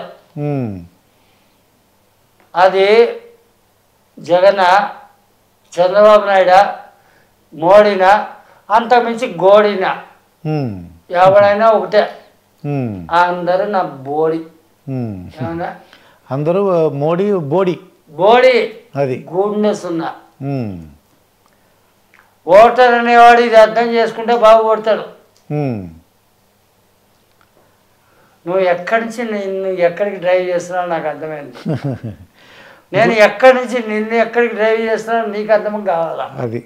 Speaker 1: అది జగన్, చంద్రబాబు నాయుడు, మోడీనా, అంతకుమించి గోడినా, ఎవడైనా ఒకటే, అందరూ నా బోడి.
Speaker 2: అందరూ మోడీ బోడి
Speaker 1: బోడి,
Speaker 2: అది
Speaker 1: గుడ్నెస్ ఉన్నా. ఓటర్ అనేవాడు ఇది అర్థం చేసుకుంటే బాగా ఓడతాడు. నువ్వు ఎక్కడి నుంచి నిన్ను ఎక్కడికి డ్రైవ్ చేస్తున్నావు నాకు అర్థమైంది. నేను ఎక్కడి నుంచి నిన్ను ఎక్కడికి డ్రైవ్ చేస్తున్నావు నీకు అర్థం కావాలా?
Speaker 2: అది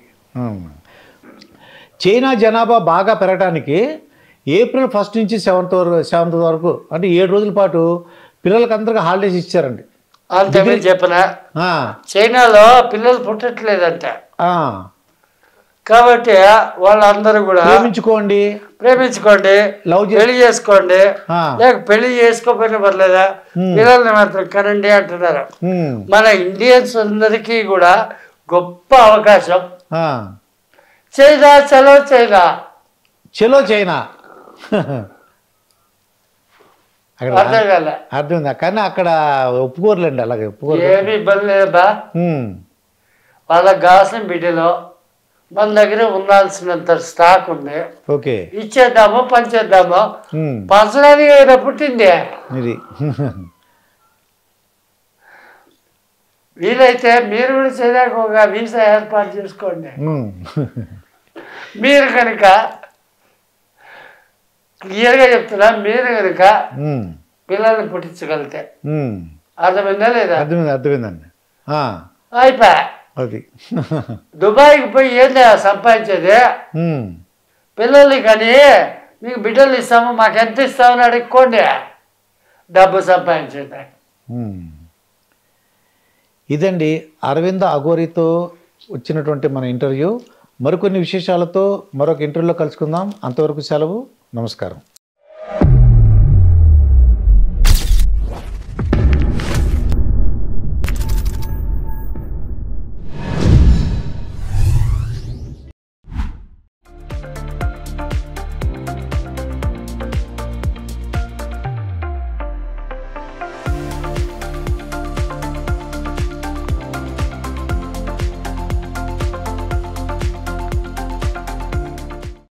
Speaker 2: చైనా జనాభా బాగా పెరగడానికి ఏప్రిల్ ఫస్ట్ నుంచి సెవెంత్ వరకు సెవెంత్ వరకు అంటే ఏడు రోజుల పాటు పిల్లలకి అందరికీ హాలిడేస్ ఇచ్చారండి.
Speaker 1: అంతే చెప్పనా? చైనాలో పిల్లలు పుట్టట్లేదంట, కాబట్టి వాళ్ళందరూ కూడా
Speaker 2: ప్రేమించుకోండి
Speaker 1: ప్రేమించుకోండి పెళ్లి చేసుకోండి, లేక పెళ్లి చేసుకోకపోయినా పర్లేదా, పిల్లల్ని మాత్రం కనండి అంటున్నారు. మన ఇండియన్స్ అందరికీ కూడా గొప్ప అవకాశం. చైనా చలో చైనా
Speaker 2: చలో చైనా
Speaker 1: అర్థం కాలే,
Speaker 2: అర్థమైంది. కానీ అక్కడ ఒప్పుకోరులేండి, అలాగే ఒప్పుకోరు,
Speaker 1: ఏమి ఇబ్బంది లేదా. వాళ్ళకి కావాల్సిన బిడ్డలో మన దగ్గర ఉండాల్సినంత స్టాక్ ఉంది,
Speaker 2: ఓకే
Speaker 1: ఇచ్చేద్దాము పంచేద్దాము. పంచడానికి అయినా పుట్టింది.
Speaker 2: ఇది
Speaker 1: వీలైతే మీరు కూడా చేయడానికి ఒక వీసా ఏర్పాటు చేసుకోండి. మీరు కనుక క్లియర్గా చెప్తున్నా, మీరు కనుక పిల్లల్ని పుట్టించగలిగితే. అర్థమైందా లేదా?
Speaker 2: అర్థమైంది, అర్థమైందండి.
Speaker 1: అయిపోయా.
Speaker 2: అది
Speaker 1: దుబాయ్కి పోయి ఏంది సంపాదించేది? పిల్లల్ని కానీ మీకు బిడ్డలు ఇస్తాము, మాకు ఎంత ఇస్తామని అడుక్కోండి, డబ్బు సంపాదించేది.
Speaker 2: ఇదండి అరవింద అఘోరితో వచ్చినటువంటి మన ఇంటర్వ్యూ. మరికొన్ని విశేషాలతో మరొక ఇంటర్వ్యూలో కలుసుకుందాం. అంతవరకు సెలవు, నమస్కారం.